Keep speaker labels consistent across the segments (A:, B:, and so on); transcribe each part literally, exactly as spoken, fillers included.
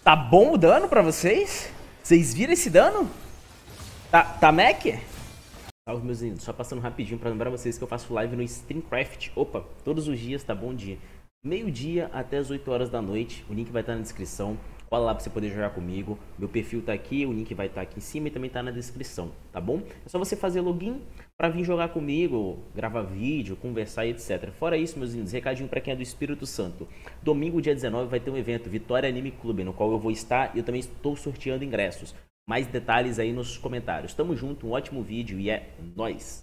A: Tá bom o dano pra vocês? Vocês viram esse dano? Tá, tá mec? Salve, meus lindos. Só passando rapidinho pra lembrar vocês que eu faço live no StreamCraft. Opa, todos os dias, tá bom dia. Meio-dia até as oito horas da noite. O link vai estar na descrição. Cola lá pra você poder jogar comigo. Meu perfil tá aqui, o link vai estar aqui em cima e também tá na descrição, tá bom? É só você fazer login pra vir jogar comigo, gravar vídeo, conversar e etcétera. Fora isso, meus lindos, recadinho pra quem é do Espírito Santo. Domingo, dia dezenove, vai ter um evento, Vitória Anime Clube, no qual eu vou estar e eu também estou sorteando ingressos. Mais detalhes aí nos comentários. Tamo junto, um ótimo vídeo e é nóis!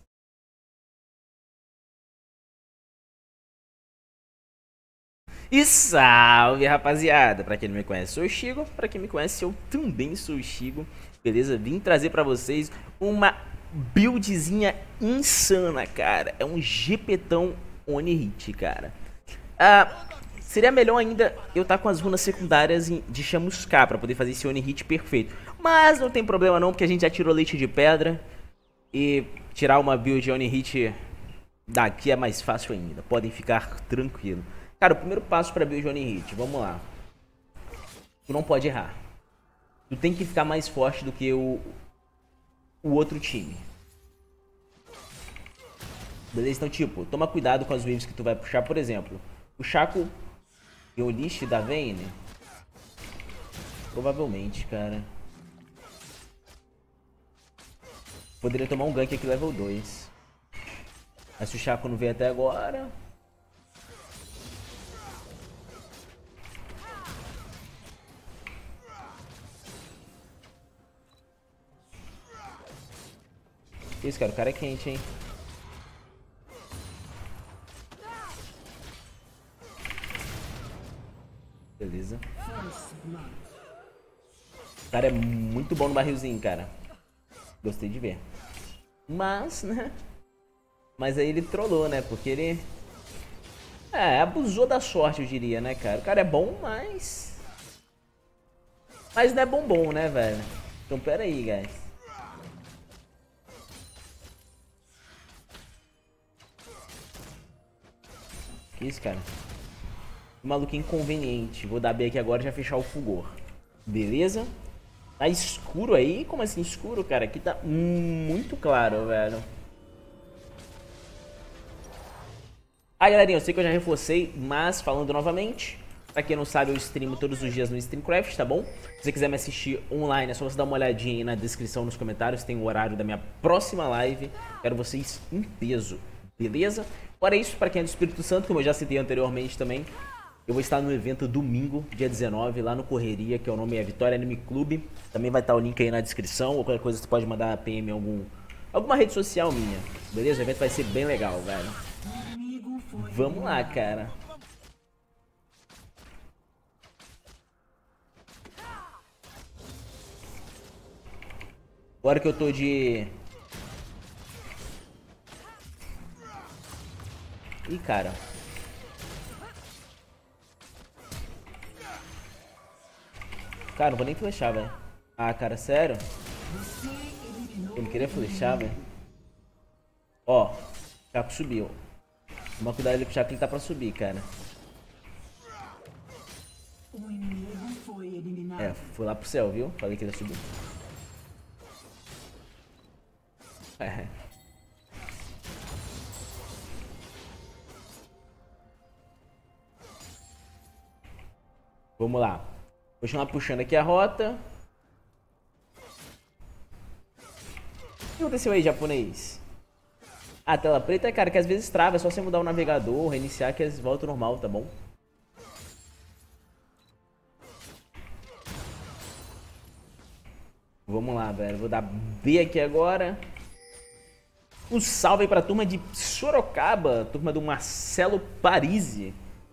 A: E salve, rapaziada! Pra quem não me conhece, sou o Chigo. Pra quem me conhece, eu também sou o Chigo. Beleza? Vim trazer pra vocês uma buildzinha insana, cara. É um GPtão Oni-Hit, cara. Ah, seria melhor ainda eu estar tá com as runas secundárias de chamuscar pra poder fazer esse Oni-Hit perfeito. Mas não tem problema não, porque a gente já tirou leite de pedra. E tirar uma build Oni-Hit daqui é mais fácil ainda. Podem ficar tranquilo. Cara, o primeiro passo pra build Oni-Hit, vamos lá. Tu não pode errar. Tu tem que ficar mais forte do que o, o outro time. Beleza? Então, tipo, toma cuidado com as waves que tu vai puxar. Por exemplo, o Shaco e o List da Vayne. Provavelmente, cara. Poderia tomar um gank aqui level dois. Mas se o Shaco não veio até agora... Isso, cara, o cara é quente, hein? Beleza. O cara é muito bom no barrilzinho, cara. Gostei de ver. Mas, né? Mas aí ele trollou, né? Porque ele... É, abusou da sorte, eu diria, né, cara? O cara é bom, mas... Mas não é bom bom, né, velho? Então, pera aí, guys. Que isso, cara? Que maluco inconveniente. Vou dar B aqui agora e já fechar o fulgor. Beleza? Tá escuro aí? Como assim escuro, cara? Aqui tá muito claro, velho. Ah, galerinha, eu sei que eu já reforcei, mas falando novamente, pra quem não sabe, eu streamo todos os dias no StreamCraft, tá bom? Se você quiser me assistir online, é só você dar uma olhadinha aí na descrição, nos comentários, tem o horário da minha próxima live. Quero vocês em peso, beleza? Fora isso, pra quem é do Espírito Santo, como eu já citei anteriormente também, eu vou estar no evento domingo, dia dezenove, lá no Correria, que é o nome é Vitória Anime Clube. Também vai estar o link aí na descrição, ou qualquer coisa você pode mandar P M em algum, alguma rede social minha, beleza? O evento vai ser bem legal, velho. Vamos lá, cara. Agora que eu tô de... Ih, cara. Cara, não vou nem flechar, velho. Ah, cara, sério? Eu não queria flechar, velho. Ó, o Chaco subiu. Toma cuidado ali pro Chaco, ele tá pra subir, cara. É, foi lá pro céu, viu? Falei que ele ia subir. É. Vamos lá. Vou continuar puxando aqui a rota. O que aconteceu aí, japonês? Ah, tela preta, cara, que às vezes trava. É só você mudar o navegador, reiniciar que eles voltam normal, tá bom? Vamos lá, velho. Vou dar B aqui agora. Um salve aí pra turma de Sorocaba. Turma do Marcelo Parisi.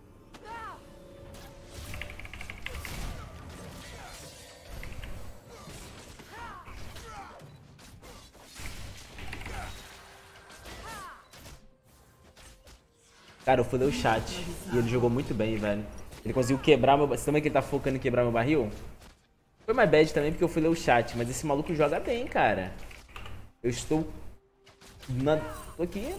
A: Cara, eu falei o chat e ele jogou muito bem, velho. Ele conseguiu quebrar meu... Você também que ele tá focando em quebrar meu barril? Foi mais bad também porque eu falei o chat, mas esse maluco joga bem, cara. Eu estou... Na... Tô aqui...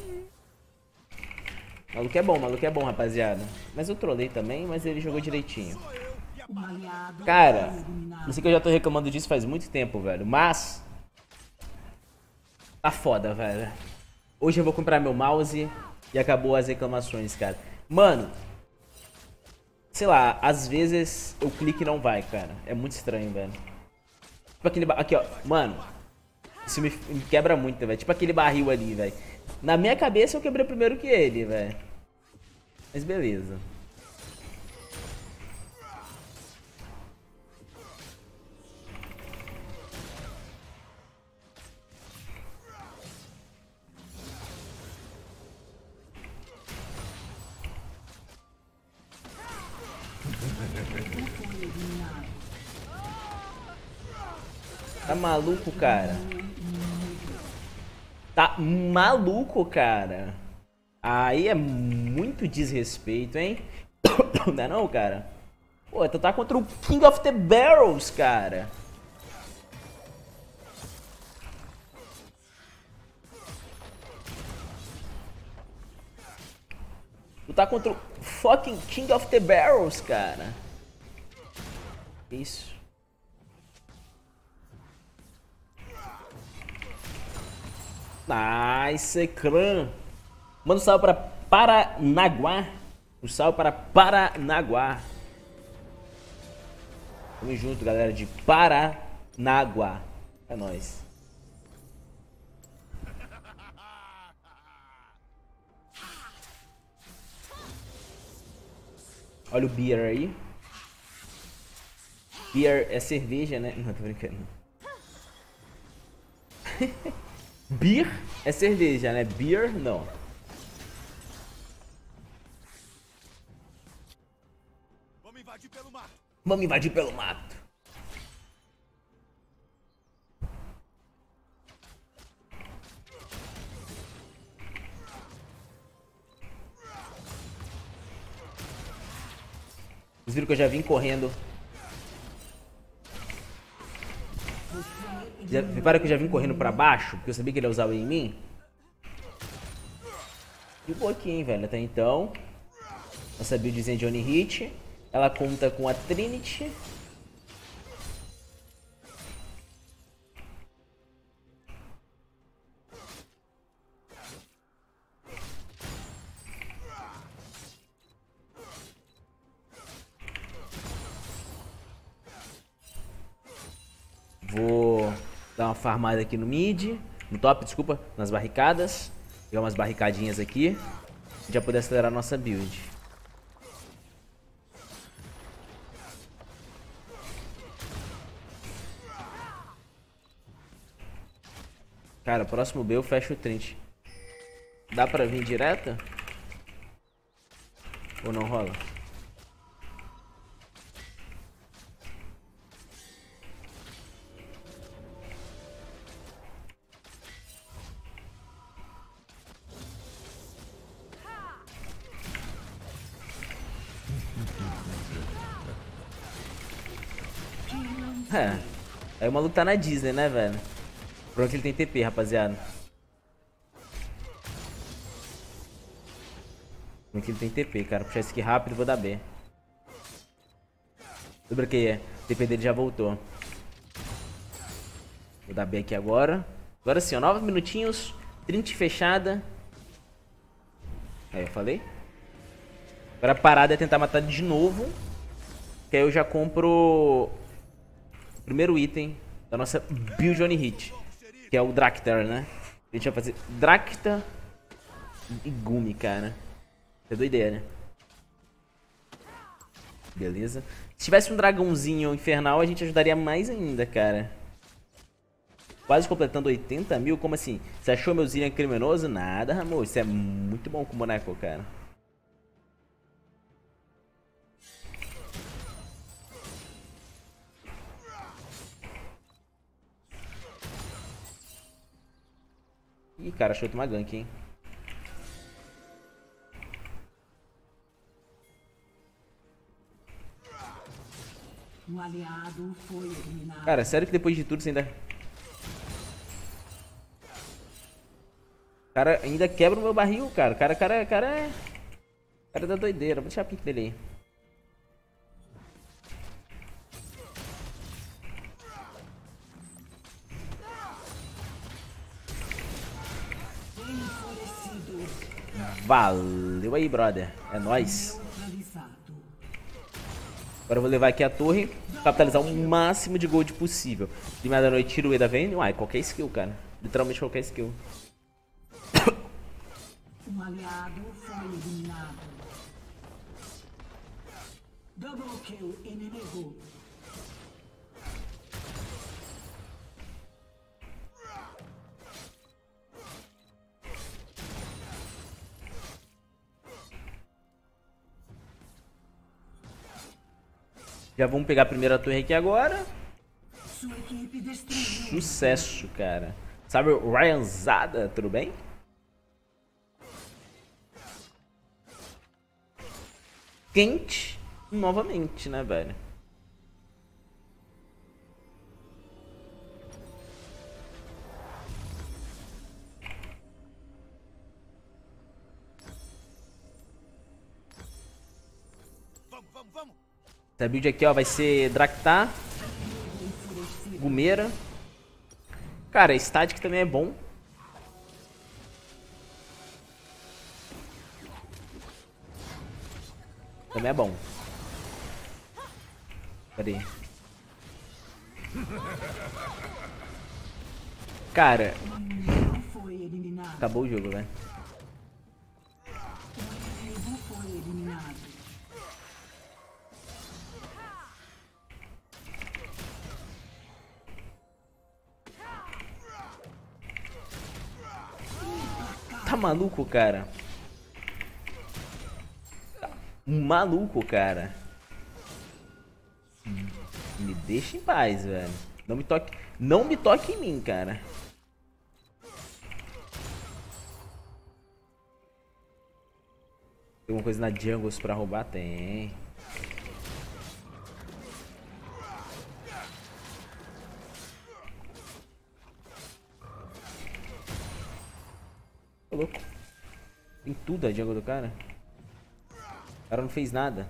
A: Maluco é bom, maluco é bom, rapaziada. Mas eu trolei também, mas ele jogou direitinho. Cara, não sei que eu já tô reclamando disso faz muito tempo, velho. Mas... tá foda, velho. Hoje eu vou comprar meu mouse e acabou as reclamações, cara. Mano... sei lá, às vezes o clique não vai, cara. É muito estranho, velho. Tipo aquele... aqui, ó. Mano... isso me, me quebra muito, velho. Tipo aquele barril ali, velho. Na minha cabeça eu quebrei primeiro que ele, velho. Mas beleza. Tá maluco, cara? Tá maluco, cara? Aí é muito desrespeito, hein? Não é não, cara? Pô, tu tá contra o King of the Barrels, cara. Tu tá contra o fucking King of the Barrels, cara. Isso. Nice, clã. Manda um salve para Paranaguá. Um salve para Paranaguá. Tamo junto, galera de Paranaguá. É nóis. Olha o beer aí. Beer é cerveja, né? Não, tô brincando. Beer é cerveja, né? Beer, não. Vamos invadir pelo mato. Vamos invadir pelo mato. Vocês viram que eu já vim correndo. Já, repara que eu já vim correndo pra baixo, porque eu sabia que ele ia usar o em mim. De boa aqui, hein, velho. Até então, nossa buildzinha de Oni-Hit. Ela conta com a Trinity. Vou dar uma farmada aqui no mid. No top, desculpa. Nas barricadas. Pegar umas barricadinhas aqui. E já poder acelerar a nossa build. Cara, próximo B eu fecho o Trinity. Dá pra vir direta? Ou não rola? É. Aí o maluco tá na Disney, né, velho? Pronto, ele tem T P, rapaziada. Pronto, ele tem T P, cara. Puxar isso aqui rápido e vou dar B. Lembra que é? O T P dele já voltou. Vou dar B aqui agora. Agora sim, ó. nove minutinhos. trinta fechada. Aí, eu falei. Agora a parada é tentar matar de novo. Que aí eu já compro o primeiro item da nossa build Oni-Hit. Que é o Draktar, né? A gente vai fazer Draktar e Gumi, cara. É doideira, né? Beleza. Se tivesse um dragãozinho infernal, a gente ajudaria mais ainda, cara. Quase completando oitenta mil? Como assim? Você achou meu Zillion criminoso? Nada, Ramon. Isso é muito bom com o boneco, cara. Ih, cara, achou uma gank, hein?
B: Um aliado foi eliminado.
A: Cara, sério que depois de tudo você ainda... O cara ainda quebra o meu barril, cara. O cara, cara, cara é... O cara da doideira. Vou deixar a pique dele aí. Valeu aí, brother. É nóis.
B: Neutralizado.
A: Agora eu vou levar aqui a torre, capitalizar o máximo de gold possível. De meia da noite, tira o E da Vayne. Uai, qualquer skill, cara. Literalmente qualquer skill.
B: Um aliado foi eliminado. Double kill inimigo.
A: Já vamos pegar a primeira torre aqui agora.
B: Sua equipe destruiu.
A: Sucesso, cara. Sabe o Ryanzada, tudo bem? Quente novamente, né, velho?
C: Vamos, vamos, vamos.
A: Essa build aqui, ó, vai ser Draktar, Gumeira. Cara, Static também é bom. Também é bom. Pera aí. Cara,
B: Não foi eliminado.
A: acabou o jogo, velho.
B: O inimigo foi eliminado.
A: Tá maluco, cara? Tá maluco, cara? Me deixa em paz, velho. Não me toque, não me toque em mim, cara. Tem alguma coisa na Jungles pra roubar? Tem. Tô louco. Tem tudo a jungle do cara. O cara não fez nada.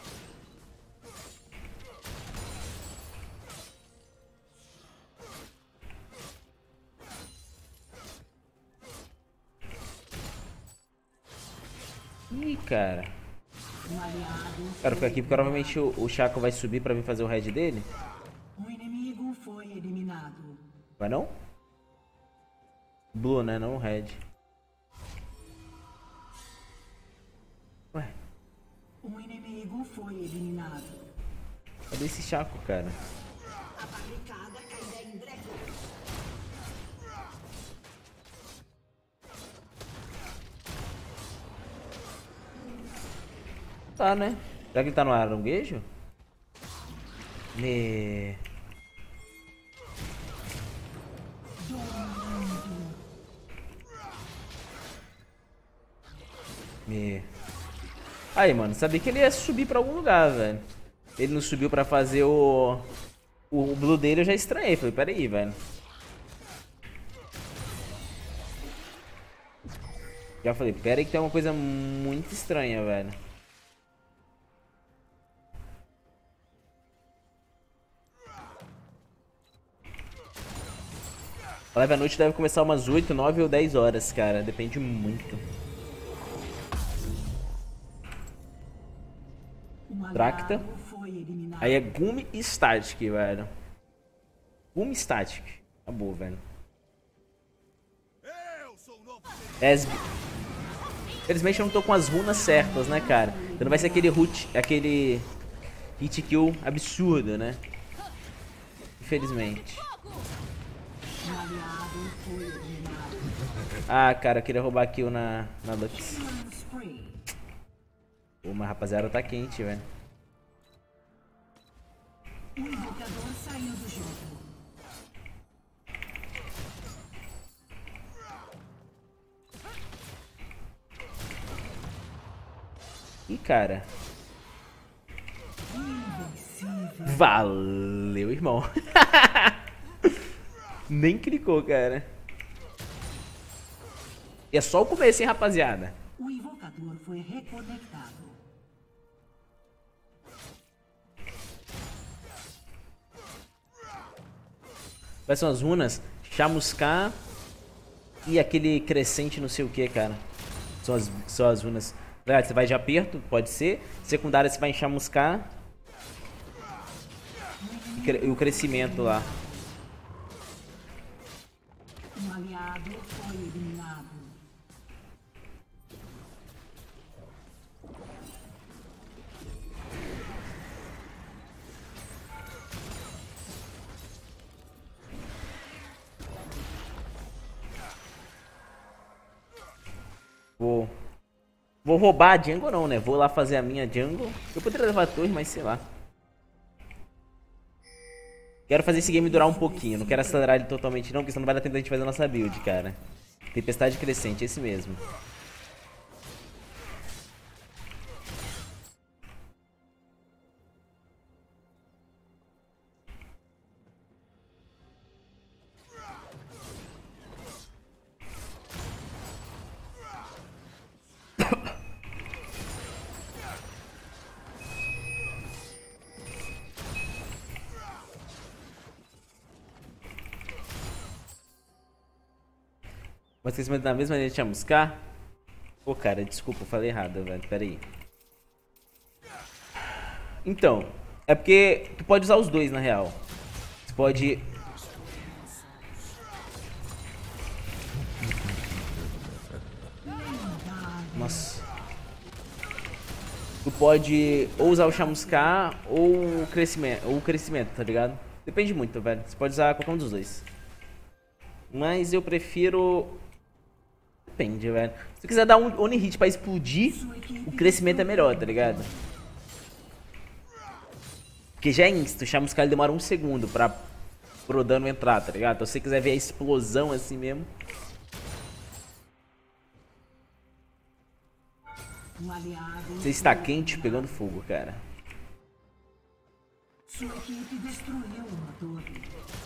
A: Ih, cara.
B: Um aliado.
A: Cara, fica aqui porque provavelmente o, o Chaco vai subir pra vir fazer o head dele.
B: Um inimigo foi eliminado.
A: Vai não? Blue, né? Não o red. Ué,
B: Um inimigo foi eliminado.
A: cadê esse Chaco, cara?
B: A barricada cairá em breve.
A: Tá, né? Será que ele tá no aranguejo? Me... Me... Aí, mano, sabia que ele ia subir pra algum lugar, velho. Ele não subiu pra fazer o... O blue dele, eu já estranhei. Falei, pera aí, velho. Já falei, pera aí que tem uma coisa muito estranha, velho. A live à noite deve começar umas oito, nove ou dez horas, cara. Depende muito.
B: Um
A: Draktar.
B: aliado foi eliminado.
A: Aí é Gumi e Static, velho. Gumi e Static. Acabou, velho.
C: Eu sou o novo.
A: Esb... Infelizmente eu não tô com as runas certas, né, cara? Então não vai ser aquele hit, aquele hit kill absurdo, né? Infelizmente.
B: Um aliado foi eliminado.
A: Ah, cara, eu queria roubar kill na, na Lux.
B: Killing spree.
A: Pô, mas rapaziada, tá quente, velho.
B: O invocador saiu do jogo.
A: Ih, cara.
B: Invencível.
A: Valeu, irmão. Nem clicou, cara. E é só o começo, hein, rapaziada.
B: O invocador foi reconectado.
A: Quais são as runas? Chamuscar e aquele crescente não sei o que, cara. São as, são as runas. Galera, você vai de aperto, pode ser. Secundária você vai enchamuscar. E, cre e o crescimento lá.
B: Um aliado foi eliminado.
A: Vou... Vou roubar a jungle não, né? Vou lá fazer a minha jungle. Eu poderia levar a torre, mas sei lá. Quero fazer esse game durar um pouquinho. Não quero acelerar ele totalmente não, porque senão não vai dar tempo da gente fazer a nossa build, cara. Tempestade crescente, esse mesmo. Mas vocês mandam da mesma maneira de chamuscar? Pô, cara, desculpa, eu falei errado, velho. Pera aí. Então, é porque tu pode usar os dois, na real. Tu pode... Nossa. Tu pode ou usar o chamuscar ou o crescimento, ou o crescimento, tá ligado? Depende muito, velho. Você pode usar qualquer um dos dois. Mas eu prefiro... Depende, velho. Se tu quiser dar um Oni Hit pra explodir, o crescimento é melhor, tá ligado? Porque já é insta, o chamuscar ele demora um segundo pra pro dano entrar, tá ligado? Então se você quiser ver a explosão assim mesmo...
B: Um aliado
A: Você está quente pegando fogo, cara.
B: Sua equipe destruiu uma torre.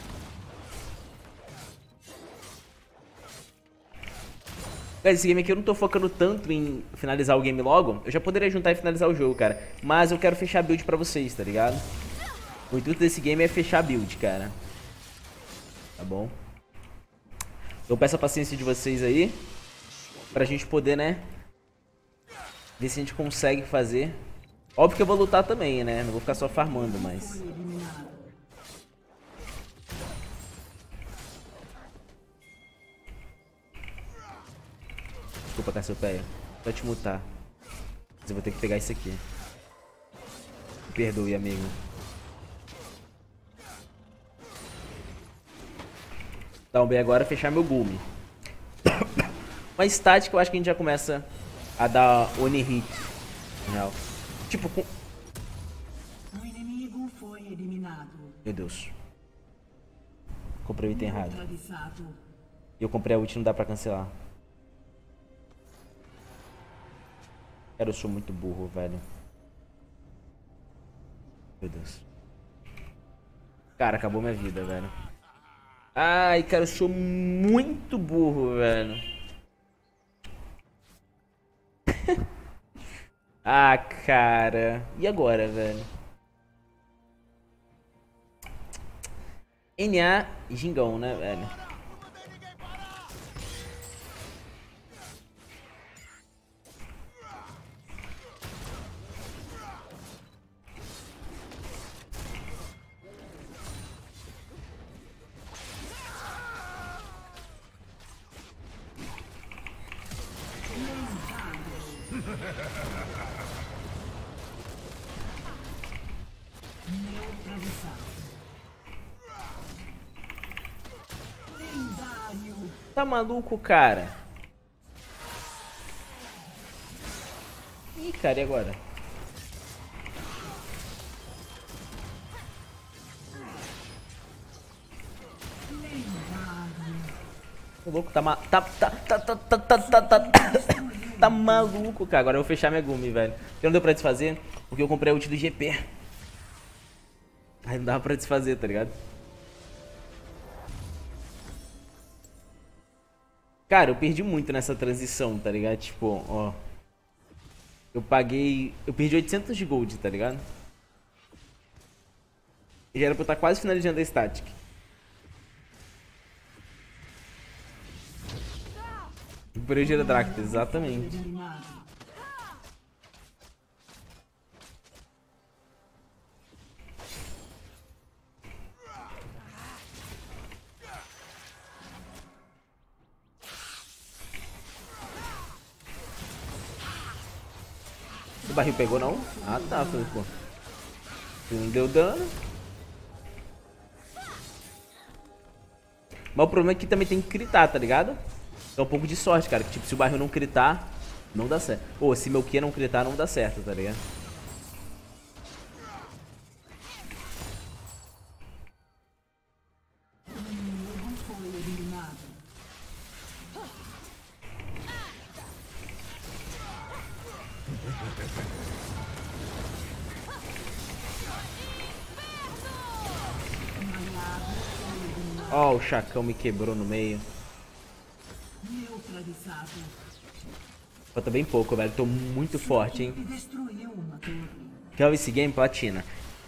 A: Cara, esse game aqui eu não tô focando tanto em finalizar o game logo. Eu já poderia juntar e finalizar o jogo, cara. Mas eu quero fechar a build pra vocês, tá ligado? O intuito desse game é fechar a build, cara. Tá bom? Então peço a paciência de vocês aí. Pra gente poder, né? Ver se a gente consegue fazer. Óbvio que eu vou lutar também, né? Não vou ficar só farmando, mas...
B: Foi eliminado.
A: Desculpa, Cassiopeia. Só te mutar. Mas eu vou ter que pegar isso aqui. Me perdoe, amigo. Tá, um bem agora é fechar meu gume. Uma estática eu acho que a gente já começa a dar Oni Hit. Na real. Tipo, com...
B: Um inimigo foi eliminado.
A: Meu Deus. Comprei o item errado.
B: Neutralizado.
A: E eu comprei a ult, não dá pra cancelar. Cara, eu sou muito burro, velho. Meu Deus. Cara, acabou minha vida, velho. Ai, cara, eu sou muito burro, velho. Ah, cara. E agora, velho? N A Gingão, né, velho?
B: Neutralizado. Lendário.
A: Tá maluco, cara? Ih, cara, e agora? Tô louco, tá ma... Tá, tá, tá, tá, tá, tá, tá, tá, tá maluco, cara. Agora eu vou fechar minha Gumi, velho. Porque não deu pra desfazer, porque eu comprei a ult do G P. Aí não dava pra desfazer, tá ligado? Cara, eu perdi muito nessa transição, tá ligado? Tipo, ó. Eu paguei... Eu perdi oitocentos de gold, tá ligado? E já era pra eu estar quase finalizando a static. Recuperei o Gyarados, exatamente.
B: Eliminado.
A: O barril pegou não? Ah tá, foi, pô. Não deu dano. Mas o problema é que também tem que critar, tá ligado? É um pouco de sorte, cara. Que, tipo, se o barril não critar, não dá certo. Ou se meu Q não critar, não dá certo, tá ligado?
B: O inimigo foi eliminado. Um aliado foi eliminado.
A: Ó, o Chacão me quebrou no meio.
B: Neutralizado.
A: Falta bem pouco, velho. Tô muito forte, hein?
B: E destruiu uma torre.
A: Quer ver esse game? Platina.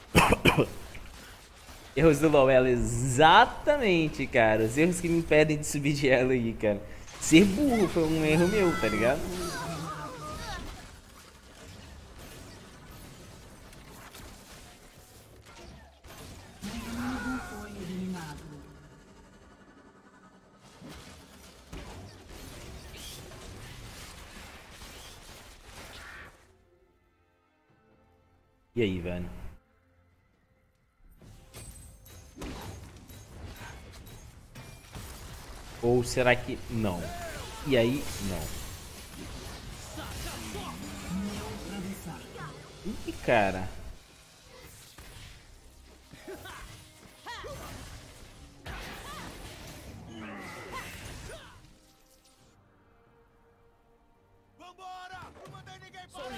A: Erros do LoL, ela, exatamente, cara. Os erros que me impedem de subir de ela aí, cara. Ser burro foi um erro meu, tá ligado?
B: O inimigo foi eliminado.
A: E aí, velho? Ou será que não? E aí, não.
B: Neutralizado.
A: Ih, cara.
C: Vambora! Não mandei ninguém parar!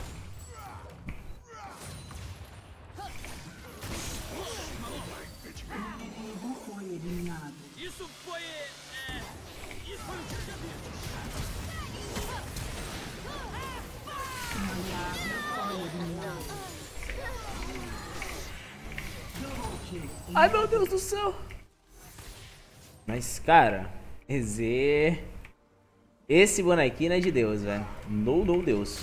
B: O inimigo foi eliminado.
D: Isso foi. É, isso foi um desafio.
B: Um aliado foi eliminado. Double kill.
A: Ai, meu Deus do céu. Mas, cara, Z... Esse bonequinho é de Deus, velho. No, no, Deus.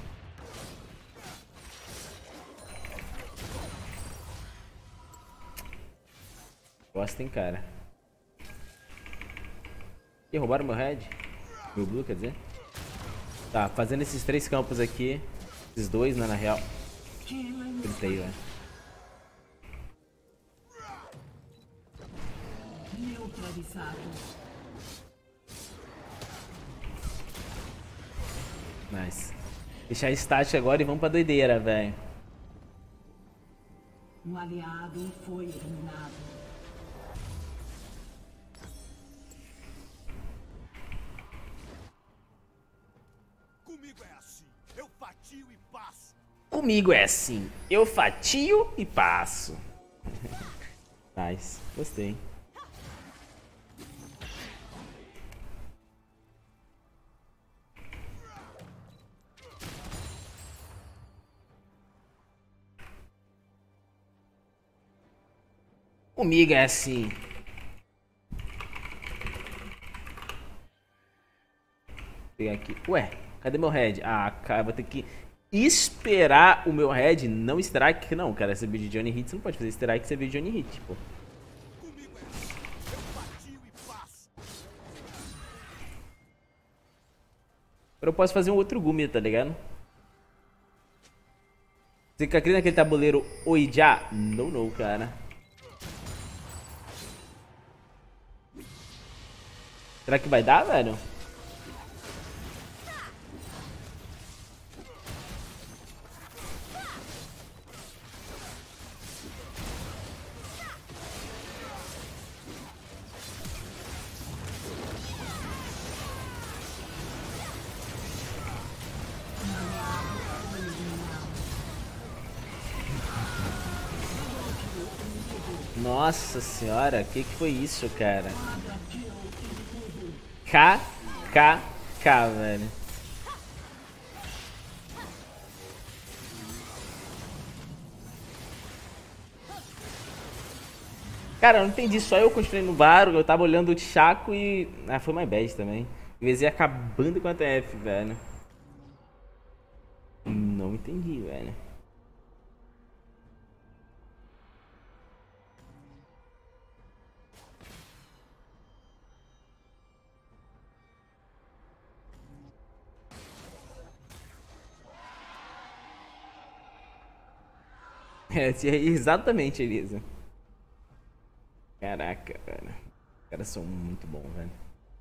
A: Gosta, hein, cara. Ih, roubaram meu red? Meu blue, quer dizer? Tá, fazendo esses três campos aqui. Esses dois, né, na real.
B: Killing.
A: Gritei, velho.
B: Neutralizado.
A: Nice. Deixar estático agora e vamos pra doideira, velho.
B: Um aliado foi eliminado.
C: Comigo é assim. Eu fatio e passo.
A: Comigo é assim. Eu fatio e passo. Nice. Gostei. Comigo é assim. Vou pegar aqui. Ué, cadê meu head? Ah, cara, vou ter que esperar o meu head. Não strike, não, cara. Esse vídeo de Johnny Hit, você não pode fazer strike, você vídeo de Johnny Hit, pô.
C: Comigo é assim. Eu fatio e passo.
A: Agora eu posso fazer um outro Gumi, tá ligado? Você fica aqui naquele tabuleiro Oijá? Não, não, cara. Será que vai dar, velho? Nossa senhora, que que foi isso, cara? K, K, K, velho. Cara, eu não entendi, só eu continuei no bar, eu tava olhando o Chaco e... Ah, foi mais bad também. V Z acabando com a T F, velho. Não entendi, velho. É, exatamente, Elisa. Caraca, velho. Os caras são muito bons, velho.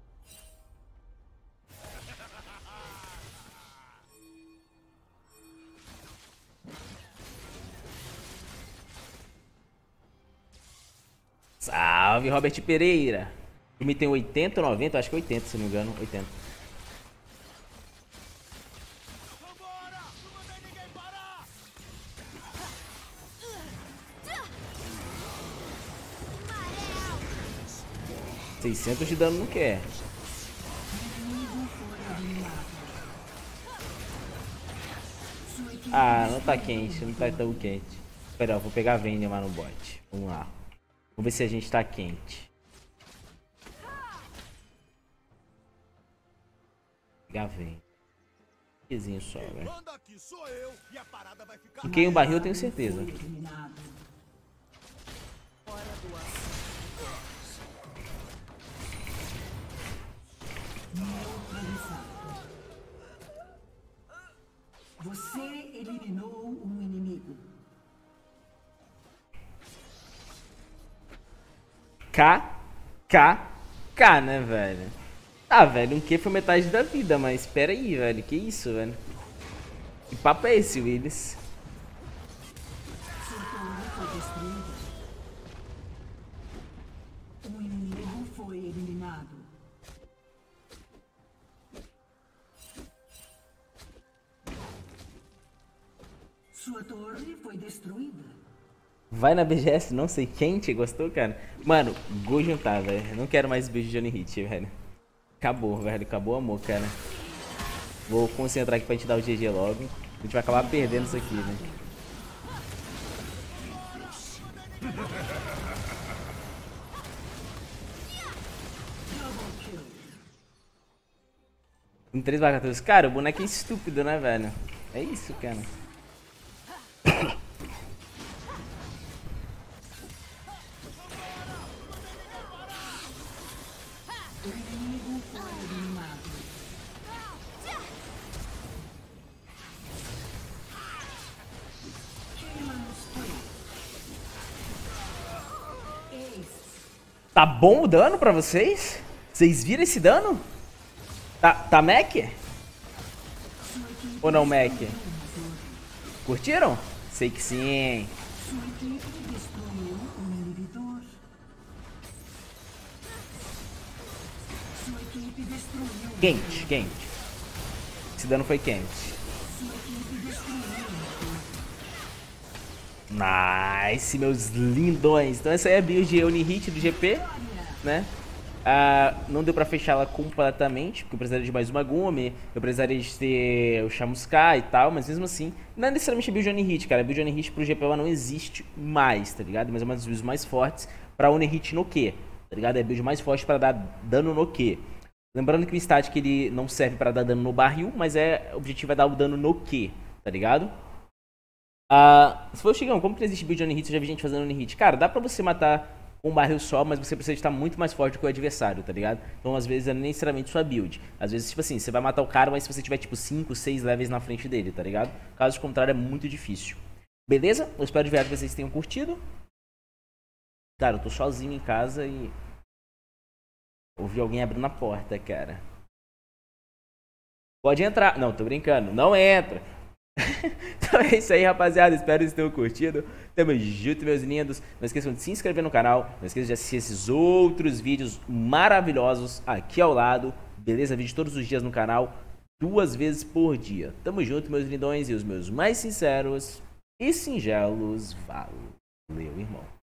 A: Salve, Robert Pereira. O time tem oitenta ou noventa? Acho que oitenta, se não me engano. oitenta.
C: Vambora! Não mandei ninguém parar!
A: seiscentos de dano não quer. Ah, não tá quente. Não tá tão quente. Espera, eu vou pegar a Vayne lá no bot. Vamos lá. Vamos ver se a gente tá quente. Pegar a Vayne. Pezinho só, velho.
C: Manda aqui sou eu e a parada vai ficar.
A: Fiquei o barril, eu tenho certeza.
B: Foi eliminado. Neutralizado. Você eliminou um inimigo.
A: K, K, K, né, velho? Ah, velho, um Q foi metade da vida, mas espera aí, velho. Que isso, velho? Que papo é esse, Willis?
B: Sua torre foi destruída. Um inimigo foi eliminado. Sua torre foi destruída.
A: Vai na B G S, não sei quente, gostou, cara? Mano, vou juntar, velho. Não quero mais beijo de Johnny Hit, velho. Acabou, velho. Acabou o amor, cara. Vou concentrar aqui pra gente dar o G G logo. A gente vai acabar perdendo isso aqui, né? Em três barra quatorze. Cara, o boneco é estúpido, né, velho? É isso, cara.
B: O inimigo foi eliminado. Queima-nos foi. Ace.
A: Tá bom o dano pra vocês? Vocês viram esse dano? Tá, tá Mac?
B: Sua equipe
A: Ou não Mac?
B: destruiu uma torre.
A: Curtiram? Sei que sim.
B: Sua equipe destruiu um inibidor. Sua equipe destruiu um
A: Quente, quente. Esse dano foi quente.
B: Sua equipe destruiu uma torre.
A: Nice, meus lindões. Então essa aí é a build de Unihit do G P, né? Ah, não deu pra fechar ela completamente, porque eu precisaria de mais uma Gumi, eu precisaria de ter o Chamuscar e tal, mas mesmo assim, não é necessariamente a build Unihit, cara. A build Unihit pro G P ela não existe mais, tá ligado? Mas é uma das builds mais fortes pra Unihit no Q, tá ligado? É a build mais forte pra dar dano no Q. Lembrando que o Static ele não serve pra dar dano no barril, mas é, o objetivo é dar o dano no Q, tá ligado? Ah, se for o Chigão, como que não existe build Unihit? Eu já vi gente fazendo Unihit. Cara, dá pra você matar com um barril só, mas você precisa estar muito mais forte que o adversário, tá ligado? Então, às vezes, é nem necessariamente sua build. Às vezes, tipo assim, você vai matar o cara, mas se você tiver, tipo, cinco, seis levels na frente dele, tá ligado? Caso contrário, é muito difícil. Beleza? Eu espero de verdade que vocês tenham curtido. Cara, eu tô sozinho em casa e... ouvi alguém abrindo a porta, cara. Pode entrar. Não, tô brincando. Não entra. Então é isso aí, rapaziada. Espero que vocês tenham curtido. Tamo junto, meus lindos. Não esqueçam de se inscrever no canal. Não esqueçam de assistir esses outros vídeos maravilhosos aqui ao lado. Beleza? Vídeo todos os dias no canal. Duas vezes por dia. Tamo junto, meus lindões. E os meus mais sinceros e singelos. Valeu, irmão.